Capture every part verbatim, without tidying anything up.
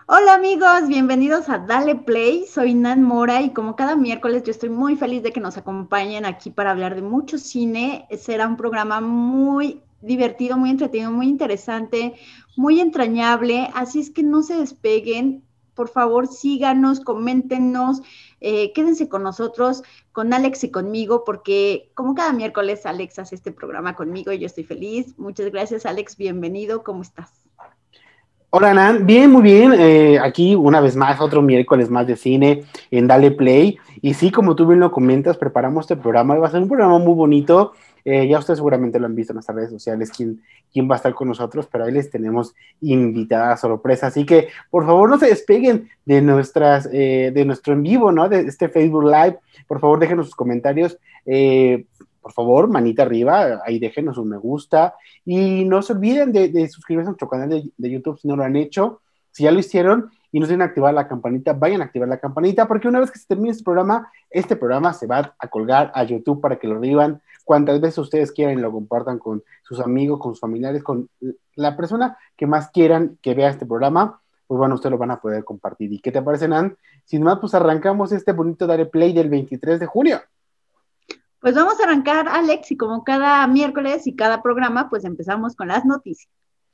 Hola amigos, bienvenidos a Dale Play. Soy Nan Mora y como cada miércoles yo estoy muy feliz de que nos acompañen aquí para hablar de mucho cine. Será un programa muy divertido, muy entretenido, muy interesante, muy entrañable. Así es que no se despeguen. Por favor, síganos, coméntenos, eh, quédense con nosotros, con Alex y conmigo, porque como cada miércoles Alex hace este programa conmigo y yo estoy feliz. Muchas gracias, Alex. Bienvenido. ¿Cómo estás? Hola Nan, bien, muy bien. Eh, aquí una vez más, otro miércoles más de cine en Dale Play. Y sí, como tú bien lo comentas, preparamos este programa. Va a ser un programa muy bonito. Eh, ya ustedes seguramente lo han visto en nuestras redes sociales, quién, quién va a estar con nosotros, pero ahí les tenemos invitada sorpresa. Así que, por favor, no se despeguen de, nuestras, eh, de nuestro en vivo, ¿no? De este Facebook Live. Por favor, déjenos sus comentarios. Eh, por favor, manita arriba, ahí déjenos un me gusta. Y no se olviden de, de suscribirse a nuestro canal de, de, YouTube si no lo han hecho. Si ya lo hicieron y no tienen activar la campanita, vayan a activar la campanita, porque una vez que se termine este programa, este programa se va a colgar a YouTube para que lo vivan cuantas veces ustedes quieran y lo compartan con sus amigos, con sus familiares, con la persona que más quieran que vea este programa. Pues bueno, ustedes lo van a poder compartir. ¿Y qué te parece, Nan? Sin más, pues arrancamos este bonito Dare Play del veintitrés de junio. Pues vamos a arrancar, Alex, y como cada miércoles y cada programa, pues empezamos con las noticias.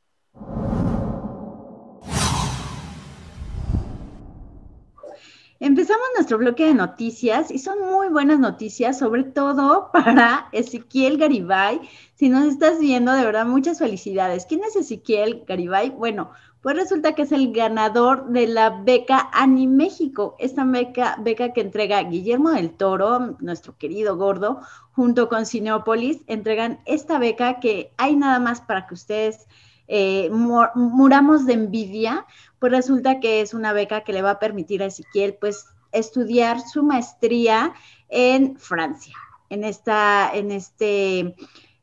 Empezamos nuestro bloque de noticias y son muy buenas noticias, sobre todo para Ezequiel Garibay. Si nos estás viendo, de verdad, muchas felicidades. ¿Quién es Ezequiel Garibay? Bueno, pues resulta que es el ganador de la beca Animéxico, esta beca, beca que entrega Guillermo del Toro, nuestro querido gordo, junto con Cineópolis, entregan esta beca que hay nada más para que ustedes eh, muramos de envidia. Pues resulta que es una beca que le va a permitir a Ezequiel pues estudiar su maestría en Francia, en esta, en este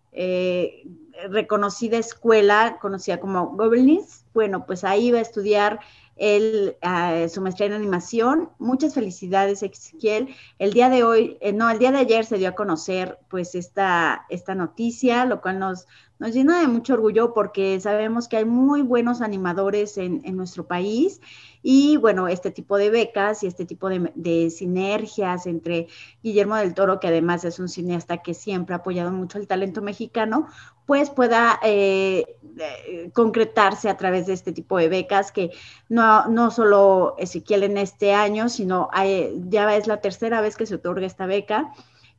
eh, reconocida escuela conocida como Gobelins. Bueno, pues ahí va a estudiar el, uh, su maestría en animación. Muchas felicidades, Ezequiel. El día de hoy, eh, no, el día de ayer se dio a conocer pues esta, esta noticia, lo cual nos, nos llena de mucho orgullo porque sabemos que hay muy buenos animadores en, en nuestro país y bueno, este tipo de becas y este tipo de, de sinergias entre Guillermo del Toro, que además es un cineasta que siempre ha apoyado mucho el talento mexicano, pues pueda eh, eh, concretarse a través de este tipo de becas que no, no solo Ezequiel en este año, sino eh, ya es la tercera vez que se otorga esta beca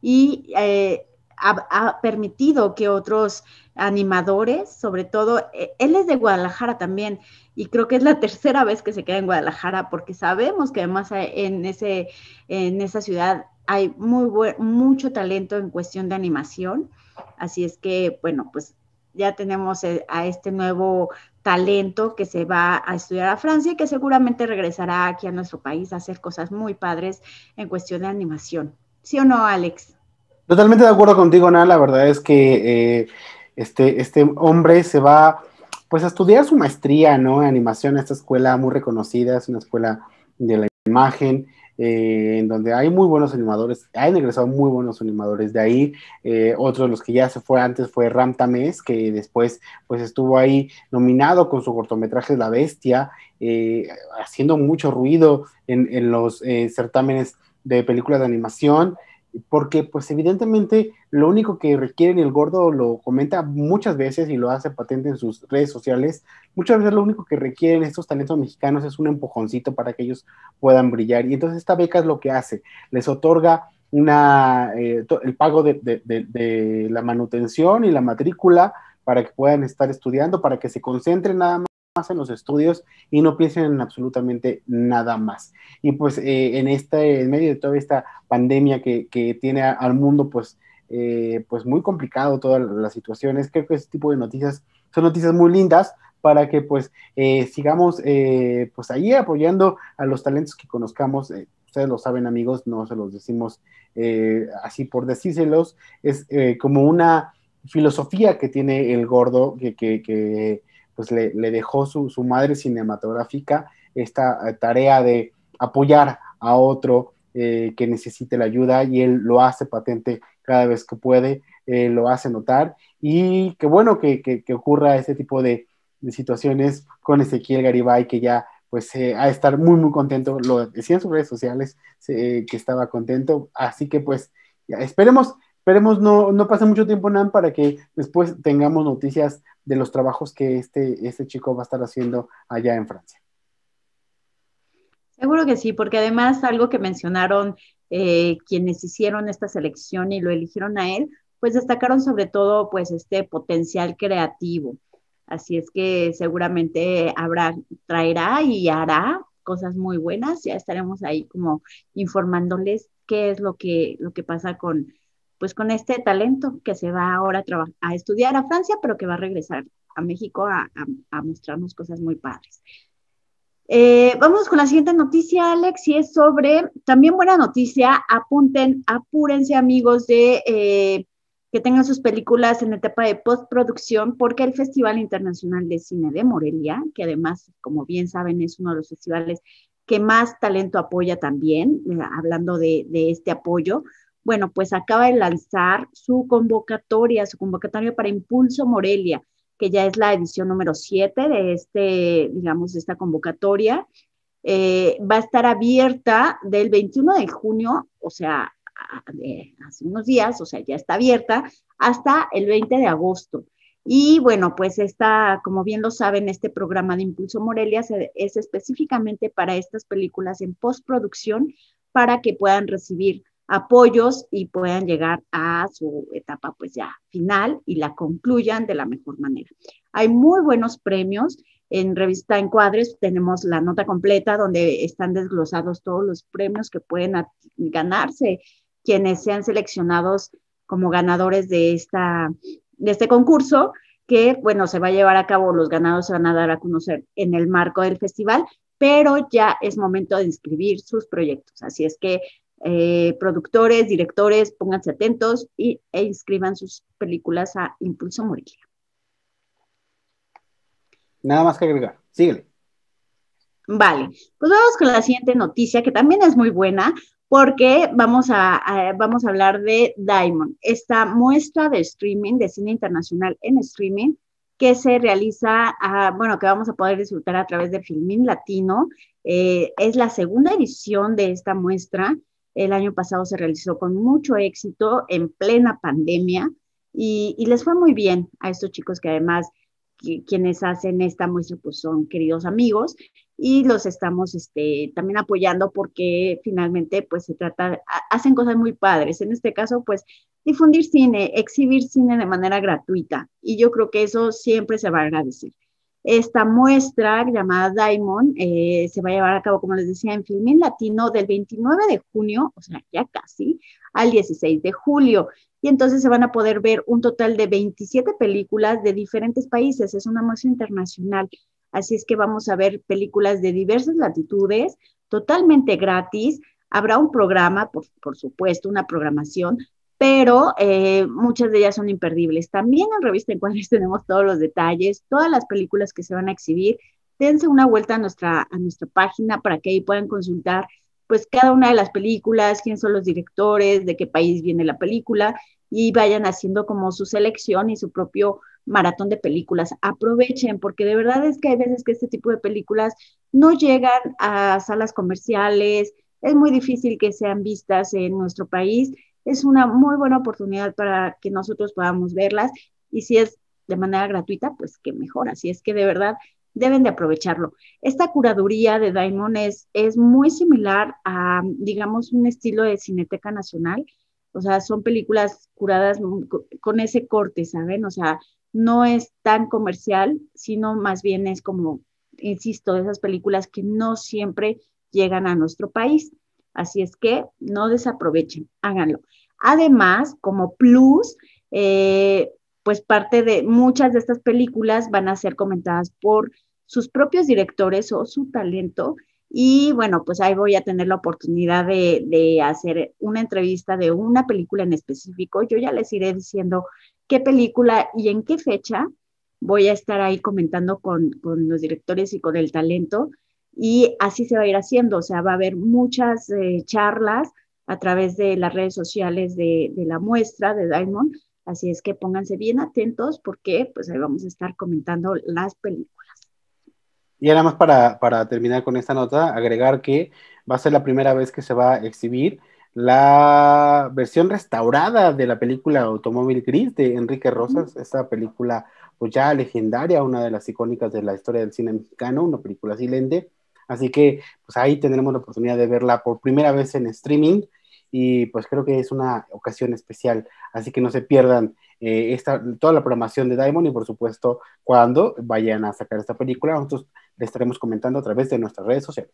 y eh, ha, ha, permitido que otros animadores, sobre todo, eh, él es de Guadalajara también, y creo que es la tercera vez que se queda en Guadalajara, porque sabemos que además en, ese, en esa ciudad hay muy buen, mucho talento en cuestión de animación, así es que, bueno, pues ya tenemos a este nuevo talento que se va a estudiar a Francia y que seguramente regresará aquí a nuestro país a hacer cosas muy padres en cuestión de animación. ¿Sí o no, Alex? Totalmente de acuerdo contigo, Nan. La verdad es que eh, este, este hombre se va pues a estudiar su maestría, ¿no? En animación, esta escuela muy reconocida, es una escuela de la imagen, eh, en donde hay muy buenos animadores, han egresado muy buenos animadores de ahí. Eh, otro de los que ya se fue antes fue Ram Tamés, que después pues estuvo ahí nominado con su cortometraje La Bestia, eh, haciendo mucho ruido en, en los eh, certámenes de películas de animación, porque pues evidentemente lo único que requieren, y el gordo lo comenta muchas veces y lo hace patente en sus redes sociales, muchas veces lo único que requieren estos talentos mexicanos es un empujoncito para que ellos puedan brillar, y entonces esta beca es lo que hace, les otorga una, eh, el pago de, de, de, de la manutención y la matrícula para que puedan estar estudiando, para que se concentren nada más más en los estudios y no piensen en absolutamente nada más. Y pues eh, en este, en medio de toda esta pandemia que, que tiene a, al mundo, pues, eh, pues muy complicado todas las situaciones, creo que este tipo de noticias son noticias muy lindas para que pues eh, sigamos eh, pues ahí apoyando a los talentos que conozcamos. Eh, ustedes lo saben, amigos, no se los decimos eh, así por decírselos, es eh, como una filosofía que tiene el gordo, que, que, que pues le, le dejó su, su, madre cinematográfica esta eh, tarea de apoyar a otro eh, que necesite la ayuda, y él lo hace patente cada vez que puede, eh, lo hace notar, y qué bueno que, que, que ocurra este tipo de, de situaciones con Ezequiel Garibay, que ya pues eh, a estar muy, muy contento. Lo decía en sus redes sociales eh, que estaba contento. Así que pues ya, esperemos, esperemos no, no pase mucho tiempo, Nan, para que después tengamos noticias de los trabajos que este, este chico va a estar haciendo allá en Francia. Seguro que sí, porque además algo que mencionaron eh, quienes hicieron esta selección y lo eligieron a él, pues destacaron sobre todo pues este potencial creativo. Así es que seguramente habrá, traerá y hará cosas muy buenas. Ya estaremos ahí como informándoles qué es lo que, lo que pasa con, pues con este talento que se va ahora a, traba- a estudiar a Francia, pero que va a regresar a México a, a a mostrarnos cosas muy padres. Eh, vamos con la siguiente noticia, Alex, y es sobre, también buena noticia, apunten, apúrense amigos de eh, que tengan sus películas en etapa de postproducción, porque el Festival Internacional de Cine de Morelia, que además, como bien saben, es uno de los festivales que más talento apoya también, eh, hablando de, de este apoyo, bueno, pues acaba de lanzar su convocatoria, su convocatoria para Impulso Morelia, que ya es la edición número siete de este, digamos, de esta convocatoria. Eh, va a estar abierta del veintiuno de junio, o sea, de hace unos días, o sea, ya está abierta, hasta el veinte de agosto. Y bueno, pues esta, como bien lo saben, este programa de Impulso Morelia es específicamente para estas películas en postproducción para que puedan recibir apoyos y puedan llegar a su etapa pues ya final y la concluyan de la mejor manera. Hay muy buenos premios. En Revista Encuadres tenemos la nota completa donde están desglosados todos los premios que pueden ganarse quienes sean seleccionados como ganadores de, esta, de este concurso, que bueno, se va a llevar a cabo, los ganados se van a dar a conocer en el marco del festival, pero ya es momento de inscribir sus proyectos. Así es que eh, productores, directores, pónganse atentos y, e inscriban sus películas a Impulso Morelia. Nada más que agregar. Síguele. Vale, pues vamos con la siguiente noticia, que también es muy buena, porque vamos a, a, vamos a hablar de Diamond, esta muestra de streaming, de cine internacional en streaming, que se realiza, a, bueno, que vamos a poder disfrutar a través de Filmin Latino. Eh, es la segunda edición de esta muestra. El año pasado se realizó con mucho éxito en plena pandemia y, y les fue muy bien a estos chicos que además que, quienes hacen esta muestra pues son queridos amigos y los estamos este, también apoyando porque finalmente pues se trata, hacen cosas muy padres. En este caso pues difundir cine, exhibir cine de manera gratuita y yo creo que eso siempre se va a agradecer. Esta muestra llamada Diamond eh, se va a llevar a cabo, como les decía, en Filmin Latino del veintinueve de junio, o sea, ya casi, al dieciséis de julio. Y entonces se van a poder ver un total de veintisiete películas de diferentes países. Es una muestra internacional. Así es que vamos a ver películas de diversas latitudes, totalmente gratis. Habrá un programa, por, por supuesto, una programación, pero eh, muchas de ellas son imperdibles. También en Revista Encuadres tenemos todos los detalles, todas las películas que se van a exhibir. Dense una vuelta a nuestra, a nuestra página para que ahí puedan consultar pues cada una de las películas, quiénes son los directores, de qué país viene la película y vayan haciendo como su selección y su propio maratón de películas. Aprovechen, porque de verdad es que hay veces que este tipo de películas no llegan a salas comerciales, es muy difícil que sean vistas en nuestro país. Es una muy buena oportunidad para que nosotros podamos verlas y si es de manera gratuita, pues que mejor. Así es que de verdad deben de aprovecharlo. Esta curaduría de Diamond es, es muy similar a, digamos, un estilo de Cineteca Nacional. O sea, son películas curadas con ese corte, ¿saben? O sea, no es tan comercial, sino más bien es como, insisto, de esas películas que no siempre llegan a nuestro país. Así es que no desaprovechen, háganlo. Además, como plus, eh, pues parte de muchas de estas películas van a ser comentadas por sus propios directores o su talento. Y bueno, pues ahí voy a tener la oportunidad de, de hacer una entrevista de una película en específico. Yo ya les iré diciendo qué película y en qué fecha voy a estar ahí comentando con, con los directores y con el talento. Y así se va a ir haciendo, o sea, va a haber muchas eh, charlas a través de las redes sociales de, de la muestra de Diamond. Así es que pónganse bien atentos porque pues ahí vamos a estar comentando las películas. Y nada más para, para terminar con esta nota, agregar que va a ser la primera vez que se va a exhibir la versión restaurada de la película Automóvil Gris de Enrique Rosas, esta película pues ya legendaria, una de las icónicas de la historia del cine mexicano, una película silente, así que pues ahí tendremos la oportunidad de verla por primera vez en streaming y pues creo que es una ocasión especial, así que no se pierdan eh, esta, toda la programación de Diamond y por supuesto cuando vayan a sacar esta película, nosotros le estaremos comentando a través de nuestras redes sociales.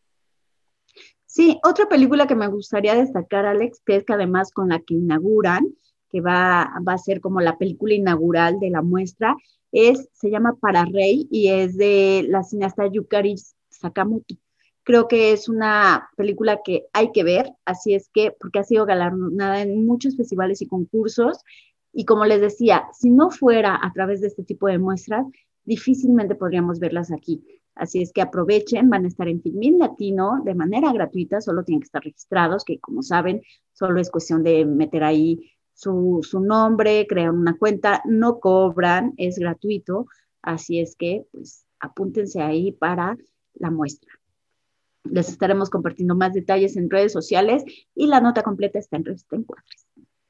Sí, otra película que me gustaría destacar, Alex, que es que además con la que inauguran, que va, va a ser como la película inaugural de la muestra, es, se llama Para Rey y es de la cineasta Yukari Sakamoto. Creo que es una película que hay que ver, así es que, porque ha sido galardonada en muchos festivales y concursos, y como les decía, si no fuera a través de este tipo de muestras, difícilmente podríamos verlas aquí. Así es que aprovechen, van a estar en Filmin Latino de manera gratuita, solo tienen que estar registrados, que como saben, solo es cuestión de meter ahí su, su nombre, crear una cuenta, no cobran, es gratuito, así es que pues apúntense ahí para la muestra. Les estaremos compartiendo más detalles en redes sociales y la nota completa está en Revista Encuadres.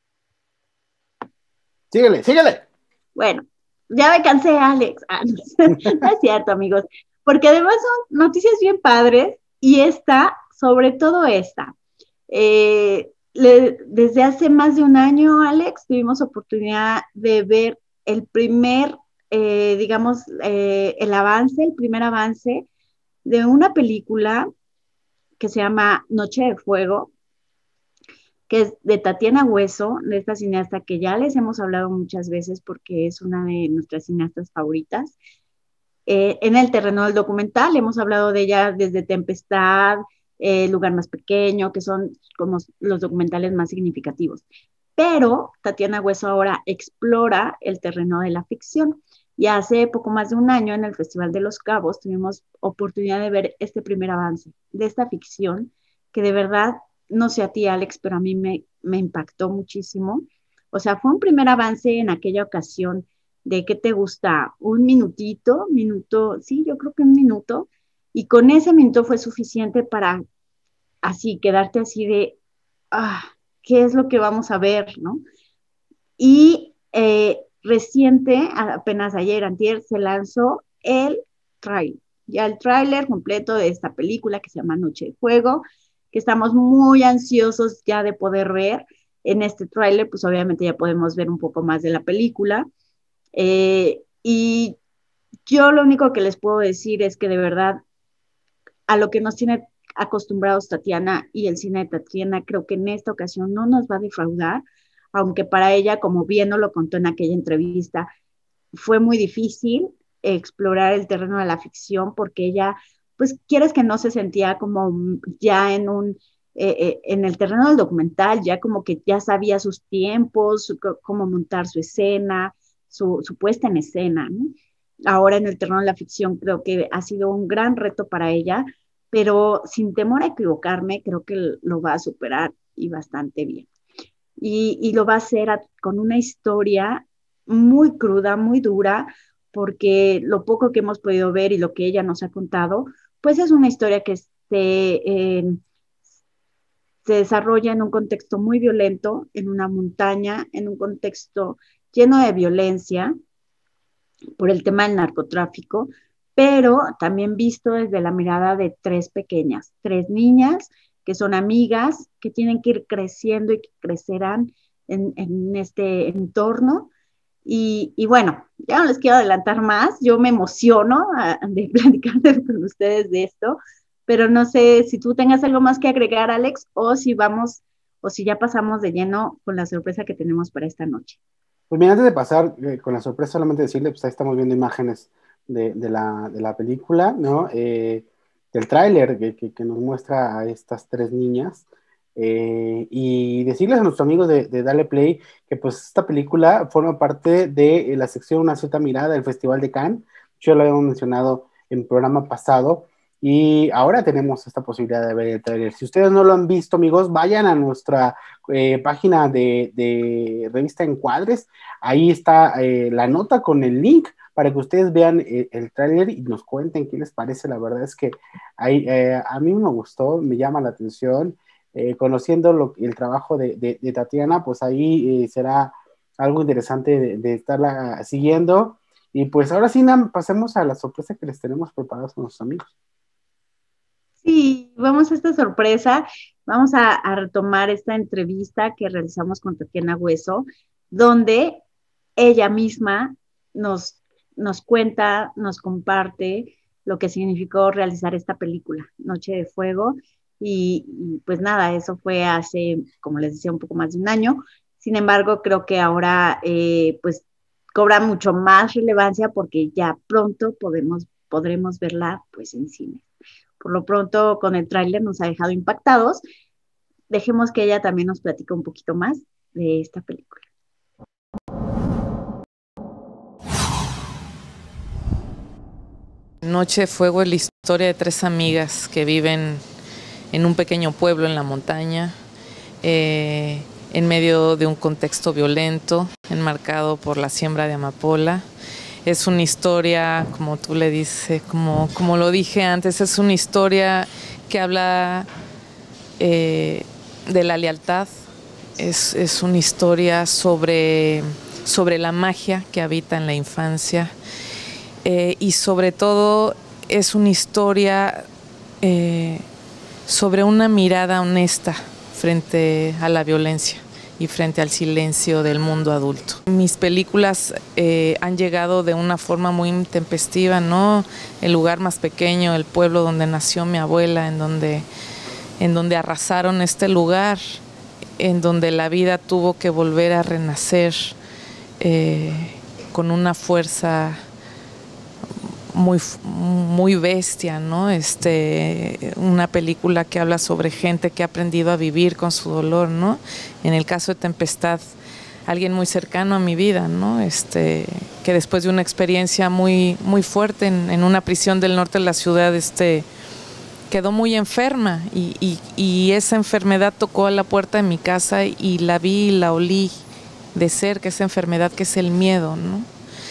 Síguele, síguele. Bueno, ya me cansé, Alex. Ah, no, no es cierto, amigos, porque además son noticias bien padres y esta, sobre todo esta. Eh, le, desde hace más de un año, Alex, tuvimos oportunidad de ver el primer, eh, digamos, eh, el avance, el primer avance de una película que se llama Noche de Fuego, que es de Tatiana Hueso, de esta cineasta que ya les hemos hablado muchas veces porque es una de nuestras cineastas favoritas. Eh, en el terreno del documental hemos hablado de ella desde Tempestad, eh, Lugar Más Pequeño, que son como los documentales más significativos. Pero Tatiana Hueso ahora explora el terreno de la ficción. Y hace poco más de un año en el Festival de los Cabos tuvimos oportunidad de ver este primer avance de esta ficción que de verdad, no sé a ti, Alex, pero a mí me, me impactó muchísimo. O sea, fue un primer avance en aquella ocasión de qué te gusta, un minutito, minuto, sí, yo creo que un minuto, y con ese minuto fue suficiente para así quedarte así de, ah, ¿qué es lo que vamos a ver, no? Y eh, reciente, apenas ayer, antier, se lanzó el tráiler, ya el tráiler completo de esta película que se llama Noche de Fuego, que estamos muy ansiosos ya de poder ver. En este tráiler, pues obviamente ya podemos ver un poco más de la película. Eh, y yo lo único que les puedo decir es que de verdad a lo que nos tiene acostumbrados Tatiana y el cine de Tatiana, creo que en esta ocasión no nos va a defraudar, aunque para ella, como bien nos lo contó en aquella entrevista, fue muy difícil explorar el terreno de la ficción porque ella, pues quieres que no se sentía como ya en un, eh, eh, en el terreno del documental, ya como que ya sabía sus tiempos, su, cómo montar su escena, su, su puesta en escena, ¿no? Ahora en el terreno de la ficción creo que ha sido un gran reto para ella, pero sin temor a equivocarme, creo que lo va a superar y bastante bien. Y, y lo va a hacer a, con una historia muy cruda, muy dura, porque lo poco que hemos podido ver y lo que ella nos ha contado, pues es una historia que se, eh, se desarrolla en un contexto muy violento, en una montaña, en un contexto lleno de violencia por el tema del narcotráfico, pero también visto desde la mirada de tres pequeñas, tres niñas que son amigas, que tienen que ir creciendo y que crecerán en, en este entorno. Y, y, bueno, ya no les quiero adelantar más, yo me emociono a, de platicar con ustedes de esto, pero no sé si tú tengas algo más que agregar, Alex, o si vamos, o si ya pasamos de lleno con la sorpresa que tenemos para esta noche. Pues mira, antes de pasar eh, con la sorpresa, solamente decirle, pues ahí estamos viendo imágenes de, de, la, de la película, ¿no? Eh, del tráiler que, que, que nos muestra a estas tres niñas. Eh, y decirles a nuestros amigos de, de Dale Play que pues esta película forma parte de la sección Una Cierta Mirada del Festival de Cannes. Yo lo habíamos mencionado en el programa pasado y ahora tenemos esta posibilidad de ver el tráiler. Si ustedes no lo han visto, amigos, vayan a nuestra eh, página de, de Revista Encuadres. Ahí está eh, la nota con el link para que ustedes vean eh, el tráiler y nos cuenten qué les parece. La verdad es que hay, eh, a mí me gustó, me llama la atención. Eh, conociendo lo, el trabajo de, de, de Tatiana, pues ahí eh, será algo interesante de, de estarla siguiendo. Y pues ahora sí, Nam, pasemos a la sorpresa que les tenemos preparados con nuestros amigos. Sí, vamos a esta sorpresa. Vamos a, a retomar esta entrevista que realizamos con Tatiana Hueso, donde ella misma nos, nos cuenta, nos comparte lo que significó realizar esta película, Noche de Fuego. Y, y pues nada, eso fue hace, como les decía, un poco más de un año. Sin embargo, creo que ahora eh, pues cobra mucho más relevancia porque ya pronto podemos, podremos verla pues en cine. Por lo pronto, con el tráiler nos ha dejado impactados. Dejemos que ella también nos platique un poquito más de esta película. Noche de Fuego es la historia de tres amigas que viven en un pequeño pueblo en la montaña, eh, en medio de un contexto violento, enmarcado por la siembra de amapola. Es una historia, como tú le dices, como, como lo dije antes, es una historia que habla eh, de la lealtad, es, es una historia sobre, sobre la magia que habita en la infancia. Eh, y sobre todo es una historia eh, sobre una mirada honesta frente a la violencia y frente al silencio del mundo adulto. Mis películas eh, han llegado de una forma muy intempestiva, ¿no? El lugar más pequeño, el pueblo donde nació mi abuela, en donde, en donde arrasaron este lugar, en donde la vida tuvo que volver a renacer eh, con una fuerza muy, muy bestia, ¿no? Este, una película que habla sobre gente que ha aprendido a vivir con su dolor, ¿no? En el caso de Tempestad, alguien muy cercano a mi vida, ¿no? Este, que después de una experiencia muy, muy fuerte en, en una prisión del norte de la ciudad, este, quedó muy enferma y, y, y esa enfermedad tocó a la puerta de mi casa y la vi y la olí de cerca, esa enfermedad que es el miedo, ¿no?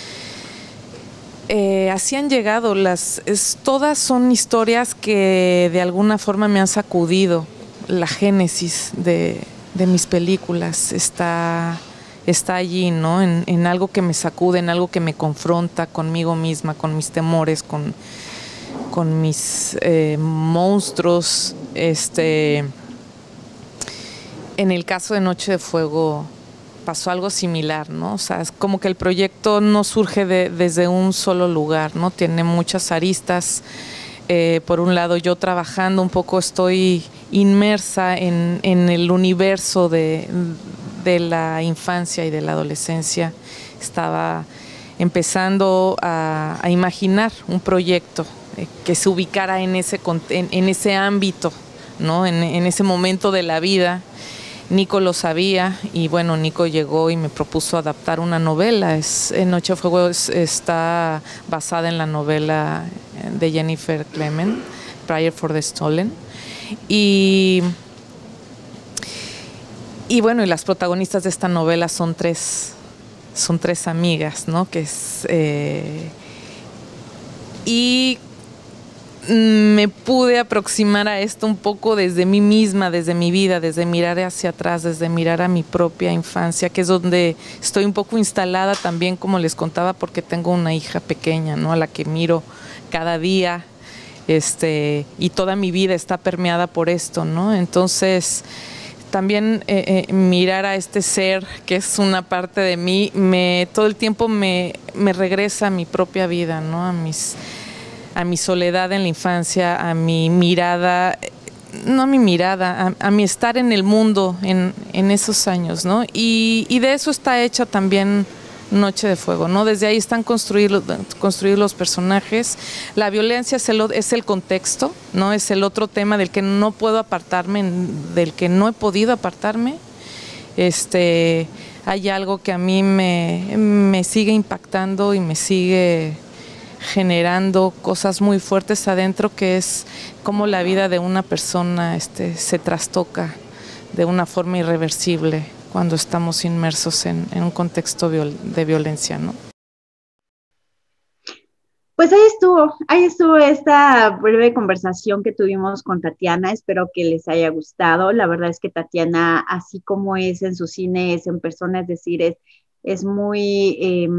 Eh, así han llegado, las, es, todas son historias que de alguna forma me han sacudido. La génesis de, de mis películas está, está allí, ¿no? En, en algo que me sacude, en algo que me confronta conmigo misma, con mis temores, con, con mis eh, monstruos. Este, en el caso de Noche de Fuego pasó algo similar, ¿no? O sea, es como que el proyecto no surge de, desde un solo lugar, ¿no? Tiene muchas aristas. Eh, por un lado, yo trabajando un poco estoy inmersa en, en el universo de, de la infancia y de la adolescencia. Estaba empezando a, a imaginar un proyecto eh, que se ubicara en ese, en, en ese ámbito, ¿no? En, en ese momento de la vida. Nico lo sabía y bueno, Nico llegó y me propuso adaptar una novela. Es, Noche de Fuego es, está basada en la novela de Jennifer Clement, Prayer for the Stolen. Y, y bueno, y las protagonistas de esta novela son tres, son tres amigas, ¿no? Que es, eh, y me pude aproximar a esto un poco desde mí misma, desde mi vida, desde mirar hacia atrás, desde mirar a mi propia infancia, que es donde estoy un poco instalada también, como les contaba, porque tengo una hija pequeña, ¿no? A la que miro cada día, este, y toda mi vida está permeada por esto, ¿no? Entonces, también eh, eh, mirar a este ser que es una parte de mí, me, todo el tiempo me, me regresa a mi propia vida, ¿no? A mis a mi soledad en la infancia, a mi mirada, no a mi mirada, a, a mi estar en el mundo en, en esos años, ¿no? Y, y de eso está hecha también Noche de Fuego, ¿no? Desde ahí están construidos, construidos los personajes. La violencia es el, es el contexto, ¿no? Es el otro tema del que no puedo apartarme, del que no he podido apartarme. Este, hay algo que a mí me, me sigue impactando y me sigue generando cosas muy fuertes adentro, que es cómo la vida de una persona este, se trastoca de una forma irreversible cuando estamos inmersos en, en un contexto viol de violencia, ¿no? Pues ahí estuvo, ahí estuvo esta breve conversación que tuvimos con Tatiana. Espero que les haya gustado. La verdad es que Tatiana, así como es en su cine, es en persona, es decir, es, es muy, eh,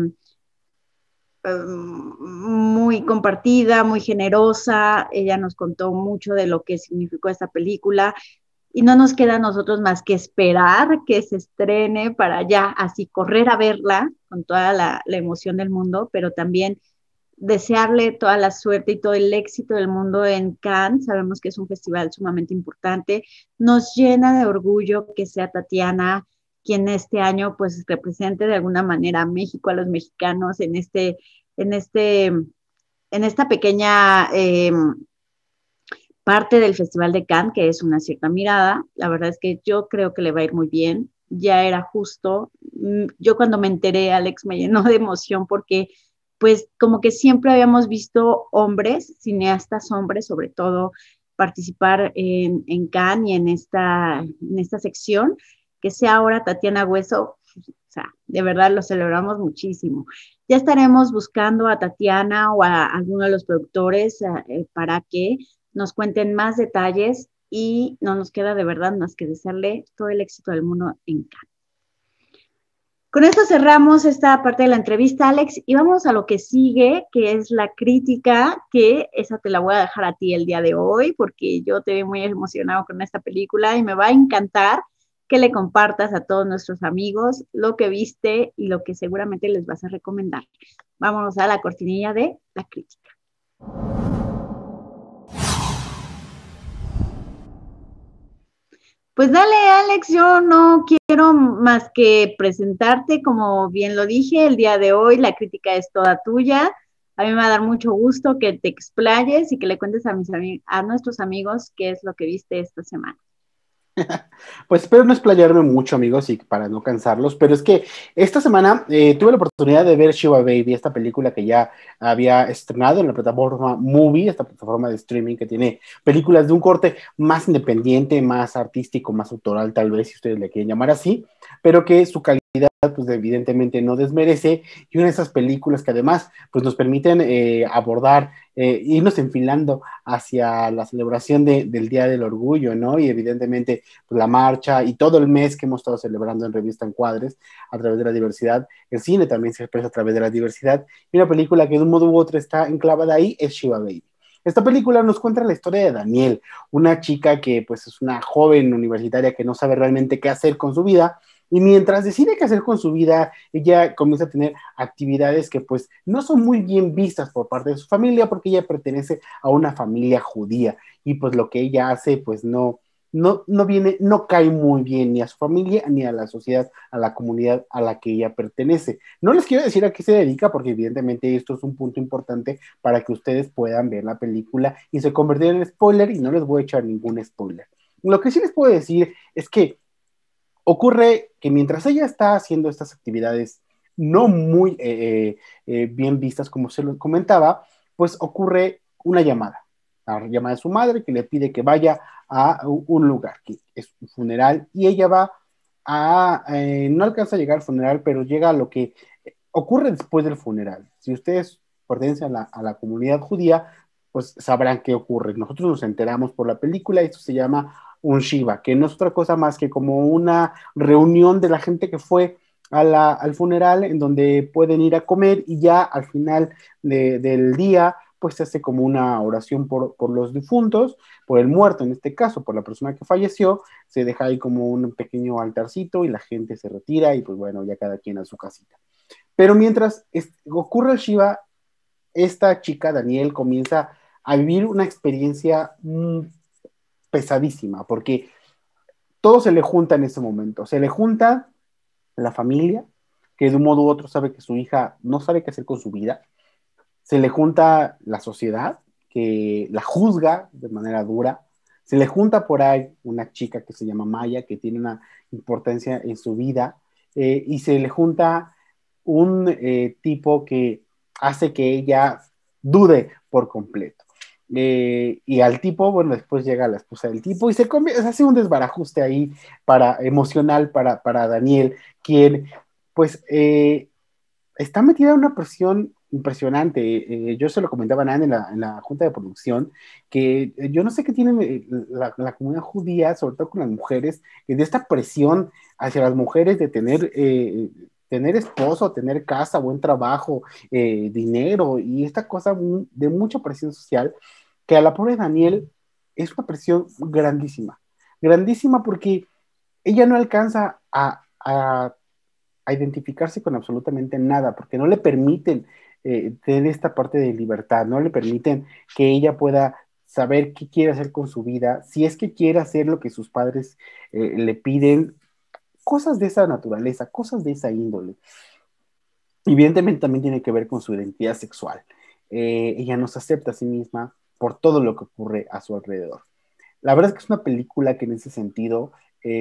muy compartida, muy generosa. Ella nos contó mucho de lo que significó esta película y no nos queda a nosotros más que esperar que se estrene para ya así correr a verla con toda la, la emoción del mundo, pero también desearle toda la suerte y todo el éxito del mundo en Cannes. Sabemos que es un festival sumamente importante. Nos llena de orgullo que sea Tatiana quien este año pues represente de alguna manera a México, a los mexicanos en este, en este, en esta pequeña eh, parte del Festival de Cannes, que es Una cierta mirada. La verdad es que yo creo que le va a ir muy bien. Ya era justo. Yo cuando me enteré, Alex, me llenó de emoción porque pues como que siempre habíamos visto hombres, cineastas hombres sobre todo, participar en, en Cannes y en esta, en esta sección, que sea ahora Tatiana Hueso, o sea, de verdad lo celebramos muchísimo. Ya estaremos buscando a Tatiana o a alguno de los productores eh, para que nos cuenten más detalles y no nos queda de verdad más que desearle todo el éxito del mundo en Cannes. Con esto cerramos esta parte de la entrevista, Alex, y vamos a lo que sigue, que es la crítica, que esa te la voy a dejar a ti el día de hoy, porque yo te veo muy emocionado con esta película y me va a encantar que le compartas a todos nuestros amigos lo que viste y lo que seguramente les vas a recomendar. Vámonos a la cortinilla de la crítica. Pues dale, Alex, yo no quiero más que presentarte, como bien lo dije, el día de hoy la crítica es toda tuya. A mí me va a dar mucho gusto que te explayes y que le cuentes a, mis a nuestros amigos qué es lo que viste esta semana. Pues espero no explayarme mucho, amigos, y para no cansarlos, pero es que esta semana eh, tuve la oportunidad de ver Shiva Baby, esta película que ya había estrenado en la plataforma Movie, esta plataforma de streaming que tiene películas de un corte más independiente, más artístico, más autoral, tal vez, si ustedes le quieren llamar así, pero que su calidad pues evidentemente no desmerece, y una de esas películas que además pues nos permiten eh, abordar, eh, irnos enfilando hacia la celebración de, del Día del Orgullo, ¿no? Y evidentemente pues, la marcha y todo el mes que hemos estado celebrando en Revista Encuadres a través de la diversidad. El cine también se expresa a través de la diversidad, y una película que de un modo u otro está enclavada ahí es Shiva Baby. Esta película nos cuenta la historia de Daniel, una chica que pues es una joven universitaria que no sabe realmente qué hacer con su vida, y mientras decide qué hacer con su vida, ella comienza a tener actividades que pues no son muy bien vistas por parte de su familia, porque ella pertenece a una familia judía, y pues lo que ella hace pues no, no, no viene, no cae muy bien ni a su familia, ni a la sociedad, a la comunidad a la que ella pertenece. No les quiero decir a qué se dedica, porque evidentemente esto es un punto importante para que ustedes puedan ver la película y se convertir en spoiler, y no les voy a echar ningún spoiler. Lo que sí les puedo decir es que ocurre que mientras ella está haciendo estas actividades no muy eh, eh, bien vistas, como se lo comentaba, pues ocurre una llamada, la llamada de su madre que le pide que vaya a un lugar, que es un funeral, y ella va a, eh, no alcanza a llegar al funeral, pero llega a lo que ocurre después del funeral. Si ustedes pertenecen a la, a la comunidad judía, pues sabrán qué ocurre. Nosotros nos enteramos por la película, y esto se llama un Shiva, que no es otra cosa más que como una reunión de la gente que fue a la, al funeral, en donde pueden ir a comer, y ya al final de, del día pues se hace como una oración por, por los difuntos, por el muerto en este caso, por la persona que falleció, se deja ahí como un pequeño altarcito y la gente se retira, y pues bueno, ya cada quien a su casita. Pero mientras es, ocurre el Shiva, esta chica, Daniel, comienza a vivir una experiencia mmm, pesadísima, porque todo se le junta en ese momento. Se le junta la familia, que de un modo u otro sabe que su hija no sabe qué hacer con su vida. Se le junta la sociedad, que la juzga de manera dura. Se le junta por ahí una chica que se llama Maya, que tiene una importancia en su vida. Eh, y se le junta un eh, tipo que hace que ella dude por completo. Eh, y al tipo, bueno, después llega la esposa del tipo y se, come, se hace un desbarajuste ahí para, emocional para, para Daniel, quien pues eh, está metida en una presión impresionante. Eh, yo se lo comentaba a Nan en la, en la junta de producción, que eh, yo no sé qué tiene eh, la, la comunidad judía, sobre todo con las mujeres, que de esta presión hacia las mujeres de tener, eh, tener esposo, tener casa, buen trabajo, eh, dinero, y esta cosa de mucha presión social, que a la pobre Daniel es una presión grandísima, grandísima porque ella no alcanza a, a a identificarse con absolutamente nada, porque no le permiten eh, tener esta parte de libertad, no le permiten que ella pueda saber qué quiere hacer con su vida, si es que quiere hacer lo que sus padres eh, le piden, cosas de esa naturaleza, cosas de esa índole. Evidentemente también tiene que ver con su identidad sexual. Eh, ella no se acepta a sí misma por todo lo que ocurre a su alrededor. La verdad es que es una película que en ese sentido,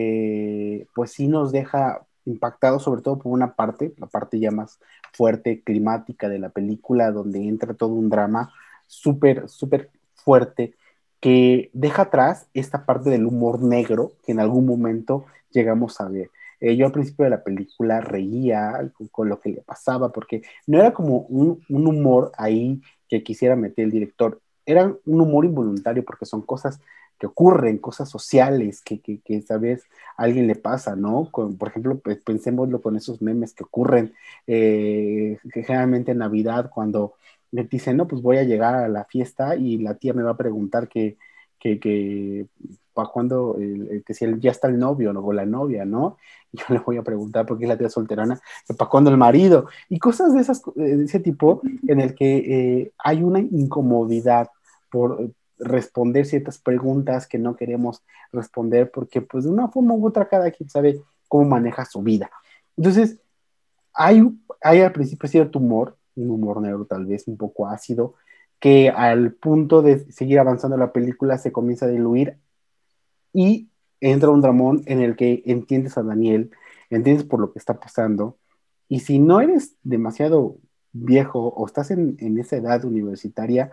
eh, pues sí nos deja impactados, sobre todo por una parte, la parte ya más fuerte, climática de la película, donde entra todo un drama súper, súper fuerte, que deja atrás esta parte del humor negro que en algún momento llegamos a ver. Eh, yo al principio de la película reía con, con, lo que le pasaba, porque no era como un, un humor ahí que quisiera meter el director, era un humor involuntario porque son cosas que ocurren, cosas sociales que, que, que esta vez a alguien le pasa, ¿no? Con, por ejemplo, pues, pensémoslo con esos memes que ocurren eh, que generalmente en Navidad cuando me dicen, no, pues voy a llegar a la fiesta y la tía me va a preguntar que, que, que para cuándo, que si ya está el novio o la novia, ¿no? Y yo le voy a preguntar porque es la tía solterana, que para cuándo el marido, y cosas de, esas, de ese tipo en el que eh, hay una incomodidad por responder ciertas preguntas que no queremos responder porque pues de una forma u otra cada quien sabe cómo maneja su vida. Entonces, hay, hay al principio cierto humor, un humor negro tal vez un poco ácido, que al punto de seguir avanzando la película se comienza a diluir y entra un dramón en el que entiendes a Daniel, entiendes por lo que está pasando, y si no eres demasiado viejo o estás en, en esa edad universitaria,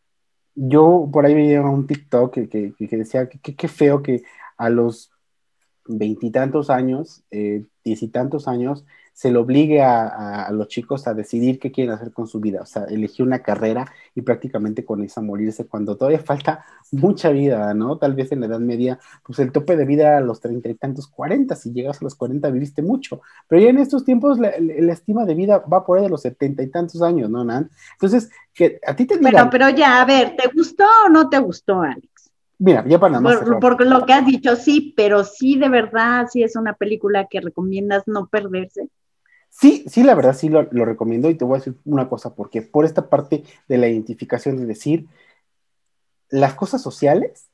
yo por ahí veía un TikTok que, que, que decía que qué feo que a los veintitantos años, eh, diez y tantos años, se le obligue a, a, a, los chicos a decidir qué quieren hacer con su vida, o sea, elegir una carrera y prácticamente con esa morirse cuando todavía falta mucha vida, ¿no? Tal vez en la Edad Media, pues el tope de vida era a los treinta y tantos, cuarenta, si llegas a los cuarenta viviste mucho, pero ya en estos tiempos la, la estima de vida va por ahí de los setenta y tantos años, ¿no, Nan? Entonces, que a ti te digan... Bueno, pero ya, a ver, ¿te gustó o no te gustó, Alex? Mira, ya para nada más por, por lo que has dicho, sí, pero sí, de verdad, sí es una película que recomiendas no perderse. Sí, sí, la verdad sí lo, lo recomiendo y te voy a decir una cosa, porque por esta parte de la identificación, de decir, las cosas sociales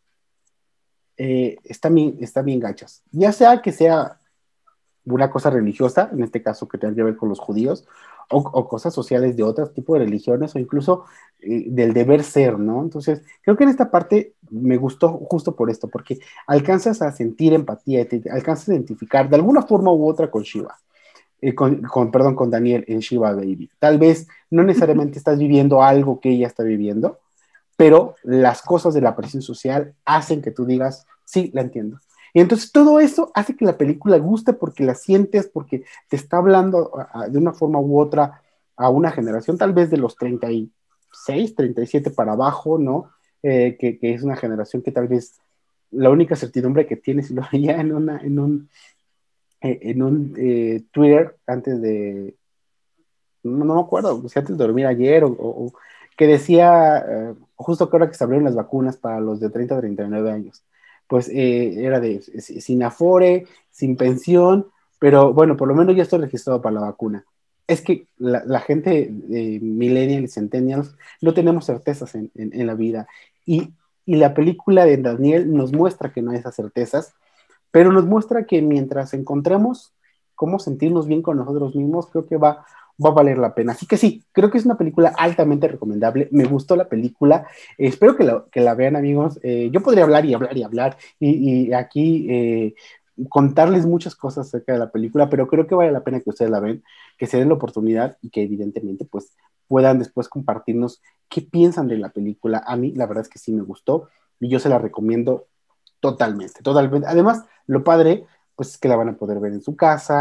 eh, están, bien, están bien gachas, ya sea que sea una cosa religiosa, en este caso que tenga que ver con los judíos, o, o cosas sociales de otros tipos de religiones, o incluso eh, del deber ser, ¿no? Entonces, creo que en esta parte me gustó justo por esto, porque alcanzas a sentir empatía, te, alcanzas a identificar de alguna forma u otra con Shiva. Eh, con, con, perdón, con Daniel en Shiva Baby. Tal vez no necesariamente estás viviendo algo que ella está viviendo, pero las cosas de la presión social hacen que tú digas, sí, la entiendo. Y entonces todo eso hace que la película guste porque la sientes, porque te está hablando a, a, de una forma u otra a una generación tal vez de los treinta y seis, treinta y siete para abajo, ¿no? Eh, que, que, es una generación que tal vez la única certidumbre que tiene si lo veía en, una, en un en un eh, Twitter antes de, no, no me acuerdo, si antes de dormir ayer, o, o, o que decía, eh, justo que ahora que se abrieron las vacunas para los de treinta a treinta y nueve años, pues eh, era de sin afore, sin pensión, pero bueno, por lo menos ya estoy registrado para la vacuna. Es que la, la gente eh, millennials y centennials no tenemos certezas en, en, en la vida, y, y la película de Daniel nos muestra que no hay esas certezas, pero nos muestra que mientras encontremos cómo sentirnos bien con nosotros mismos, creo que va, va a valer la pena. Así que sí, creo que es una película altamente recomendable. Me gustó la película. Eh, espero que la, que la vean, amigos. Eh, yo podría hablar y hablar y hablar y, y aquí eh, contarles muchas cosas acerca de la película, pero creo que vale la pena que ustedes la ven, que se den la oportunidad y que evidentemente pues puedan después compartirnos qué piensan de la película. A mí la verdad es que sí me gustó y yo se la recomiendo totalmente, totalmente. Además, lo padre, pues es que la van a poder ver en su casa,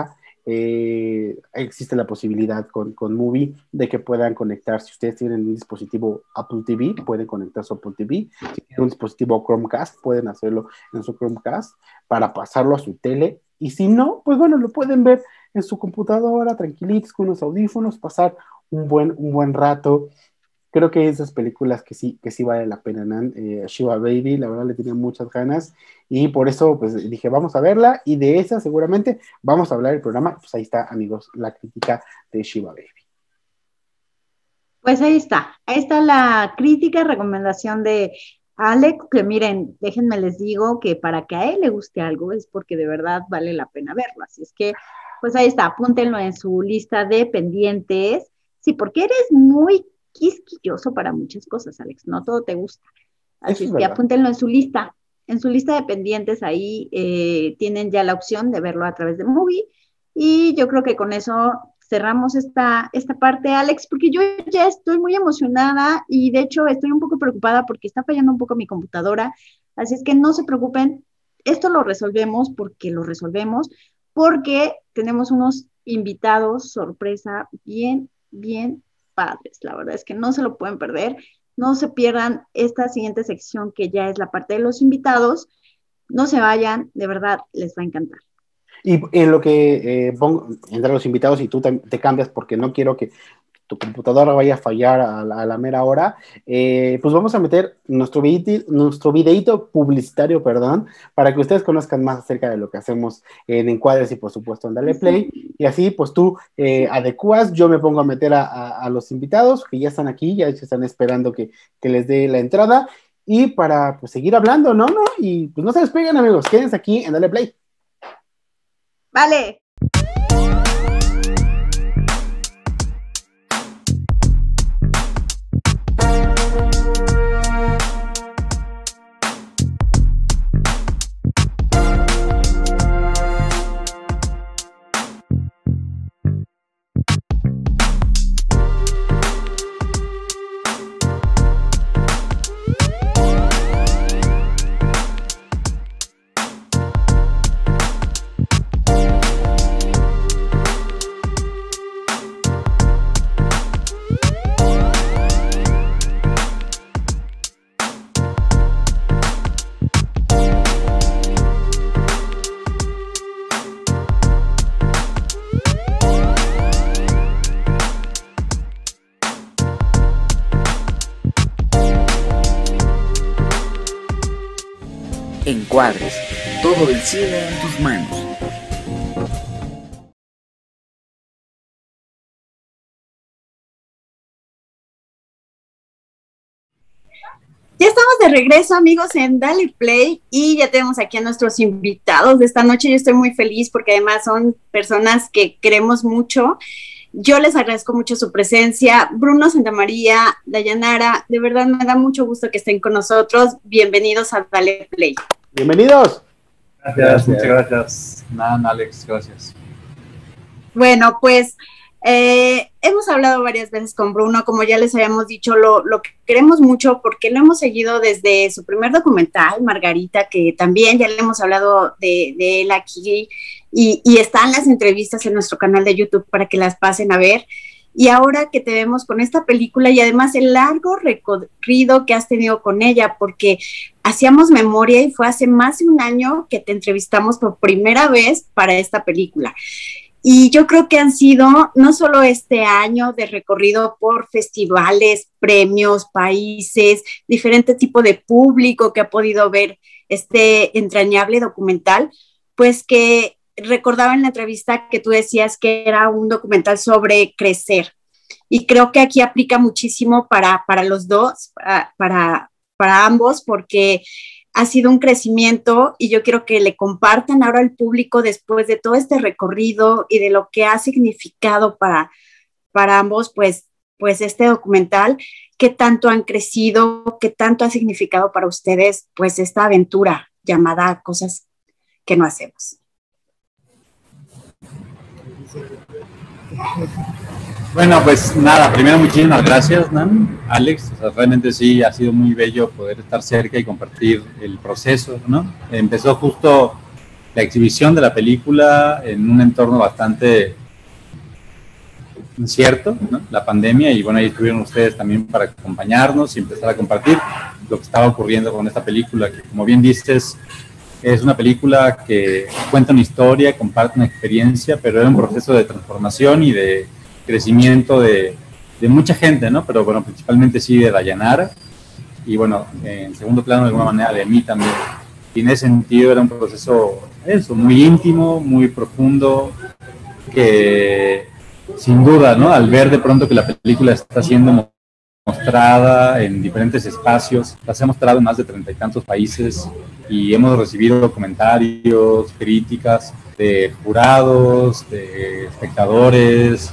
eh, existe la posibilidad con, con Movie de que puedan conectar, si ustedes tienen un dispositivo Apple T V, pueden conectar su Apple T V, si tienen un dispositivo Chromecast, pueden hacerlo en su Chromecast para pasarlo a su tele, y si no, pues bueno, lo pueden ver en su computadora, tranquilitos, con unos audífonos, pasar un buen, un buen rato. Creo que esas películas que sí, que sí vale la pena, Nan. Eh, Shiva Baby, la verdad le tenía muchas ganas, y por eso pues dije, vamos a verla, y de esa seguramente vamos a hablar el programa. Pues ahí está, amigos, la crítica de Shiva Baby. Pues ahí está, ahí está la crítica, recomendación de Alex, que miren, déjenme les digo que para que a él le guste algo es porque de verdad vale la pena verlo, así es que, pues ahí está, apúntenlo en su lista de pendientes, sí, porque eres muy quisquilloso para muchas cosas, Alex, no todo te gusta, así es, es que apúntenlo en su lista, en su lista de pendientes, ahí eh, tienen ya la opción de verlo a través de Movie, y yo creo que con eso cerramos esta, esta parte, Alex, porque yo ya estoy muy emocionada y de hecho estoy un poco preocupada porque está fallando un poco mi computadora, así es que no se preocupen, esto lo resolvemos porque lo resolvemos, porque tenemos unos invitados sorpresa bien, bien padres, la verdad es que no se lo pueden perder, no se pierdan esta siguiente sección que ya es la parte de los invitados, no se vayan, de verdad les va a encantar. Y en lo que eh, pongo, entre los invitados y tú te, te cambias porque no quiero que tu computadora vaya a fallar a la, a la mera hora, eh, pues vamos a meter nuestro videito, nuestro videito publicitario, perdón, para que ustedes conozcan más acerca de lo que hacemos en Encuadres y por supuesto en Dale Play, y así pues tú eh, adecuas, yo me pongo a meter a, a, a los invitados que ya están aquí, ya están esperando que, que les dé la entrada, y para pues seguir hablando, ¿no? ¿no? Y pues no se despeguen, amigos, quédense aquí en Dale Play. Vale. Encuadres, todo el cine en tus manos. Ya estamos de regreso, amigos, en Dale Play, y ya tenemos aquí a nuestros invitados de esta noche. Yo estoy muy feliz porque además son personas que queremos mucho. Yo les agradezco mucho su presencia. Bruno Santamaría, Dayanara, de verdad me da mucho gusto que estén con nosotros. Bienvenidos a Dale Play. Bienvenidos. Gracias, gracias. Muchas gracias. Nan, Alex, gracias. Bueno, pues eh, hemos hablado varias veces con Bruno, como ya les habíamos dicho, lo, lo que queremos mucho porque lo hemos seguido desde su primer documental, Margarita, que también ya le hemos hablado de, de él aquí, y, y están las entrevistas en nuestro canal de YouTube para que las pasen a ver. Y ahora que te vemos con esta película y además el largo recorrido que has tenido con ella, porque hacíamos memoria y fue hace más de un año que te entrevistamos por primera vez para esta película. Y yo creo que han sido no solo este año de recorrido por festivales, premios, países, diferente tipo de público que ha podido ver este entrañable documental, pues que recordaba en la entrevista que tú decías que era un documental sobre crecer, y creo que aquí aplica muchísimo para, para los dos, para, para, para ambos, porque ha sido un crecimiento, y yo quiero que le compartan ahora al público después de todo este recorrido y de lo que ha significado para, para ambos, pues, pues este documental, qué tanto han crecido, qué tanto ha significado para ustedes, pues esta aventura llamada Cosas que no hacemos. Bueno, pues nada, primero muchísimas gracias, Nan, Alex, o sea, realmente sí ha sido muy bello poder estar cerca y compartir el proceso, ¿no? Empezó justo la exhibición de la película en un entorno bastante incierto, ¿no? La pandemia, y bueno, ahí estuvieron ustedes también para acompañarnos y empezar a compartir lo que estaba ocurriendo con esta película, que como bien dices, es una película que cuenta una historia, comparte una experiencia, pero era un proceso de transformación y de crecimiento de, de mucha gente, ¿no? Pero bueno, principalmente sí de Dayanara, y bueno, en segundo plano de alguna manera de mí también. Y en ese sentido era un proceso, eso, muy íntimo, muy profundo, que sin duda, ¿no? Al ver de pronto que la película está siendo mostrada en diferentes espacios, la se ha mostrado en más de treinta y tantos países y hemos recibido comentarios, críticas de jurados, de espectadores,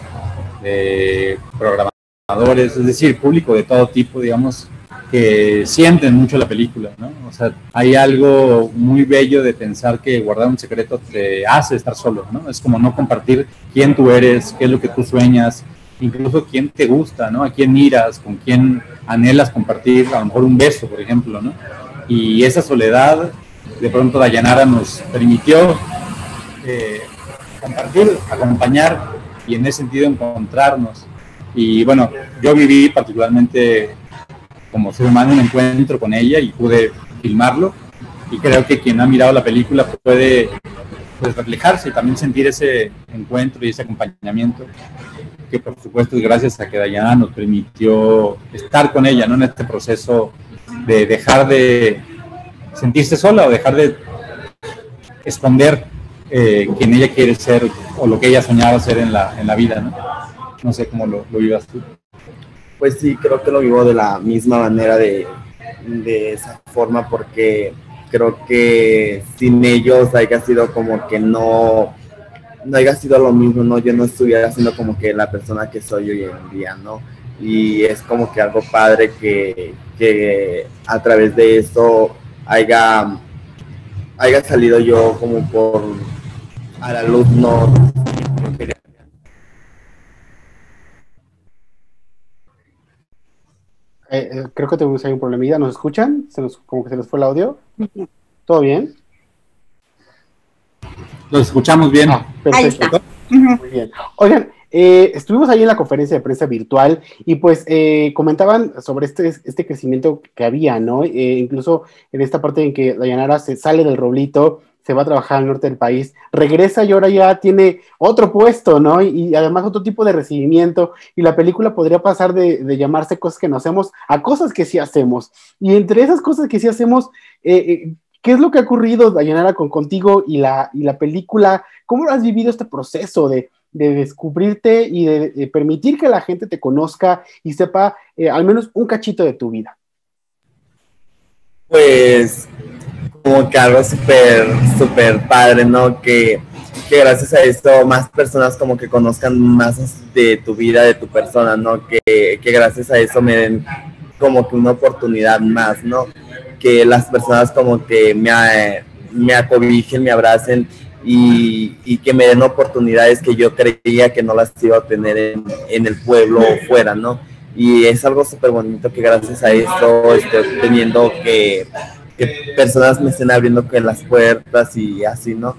de programadores, es decir, público de todo tipo, digamos, que sienten mucho la película, ¿no? O sea, hay algo muy bello de pensar que guardar un secreto te hace estar solo, ¿no? Es como no compartir quién tú eres, qué es lo que tú sueñas, incluso quién te gusta, ¿no? A quién miras, con quién anhelas compartir, a lo mejor un beso, por ejemplo, ¿no? Y esa soledad, de pronto Dayanara nos permitió eh, compartir, acompañar y en ese sentido encontrarnos. Y bueno, yo viví particularmente como ser humano un encuentro con ella y pude filmarlo, y creo que quien ha mirado la película puede, pues, reflejarse y también sentir ese encuentro y ese acompañamiento, que por supuesto es gracias a que Dayanara nos permitió estar con ella, ¿no? En este proceso de dejar de sentirse sola o dejar de esconder eh, quién ella quiere ser o lo que ella soñaba ser en la, en la vida, ¿no? No sé cómo lo, lo vivas tú. Pues sí, creo que lo vivo de la misma manera, de, de esa forma, porque creo que sin ellos haya sido como que no, no haya sido lo mismo, ¿no? Yo no estuviera siendo como que la persona que soy hoy en día, ¿no? Y es como que algo padre que, que a través de esto haya, haya salido yo como por a la luz, ¿no? Eh, eh, creo que tuvimos ahí un problemilla. ¿Nos escuchan? ¿Se nos, como que se nos fue el audio? ¿Todo bien? Lo escuchamos bien. Ah, perfecto. Muy bien. Oigan, eh, estuvimos ahí en la conferencia de prensa virtual y pues eh, comentaban sobre este, este crecimiento que había, ¿no? Eh, incluso en esta parte en que Dayanara se sale del Roblito, se va a trabajar al norte del país, regresa y ahora ya tiene otro puesto, ¿no? Y, y además otro tipo de recibimiento, y la película podría pasar de, de llamarse Cosas que no hacemos a Cosas que sí hacemos. Y entre esas cosas que sí hacemos, eh, eh, ¿qué es lo que ha ocurrido, Dayanara, con contigo y la, y la película? ¿Cómo has vivido este proceso de, de descubrirte y de, de permitir que la gente te conozca y sepa eh, al menos un cachito de tu vida? Pues como que algo súper, súper padre, ¿no? Que, que gracias a esto más personas como que conozcan más de tu vida, de tu persona, ¿no? Que, que gracias a eso me den como que una oportunidad más, ¿no? Que las personas como que me, me acobijen, me abracen y, y que me den oportunidades que yo creía que no las iba a tener en, en el pueblo o fuera, ¿no? Y es algo súper bonito que gracias a esto estoy teniendo que, que personas me estén abriendo que las puertas y así, ¿no?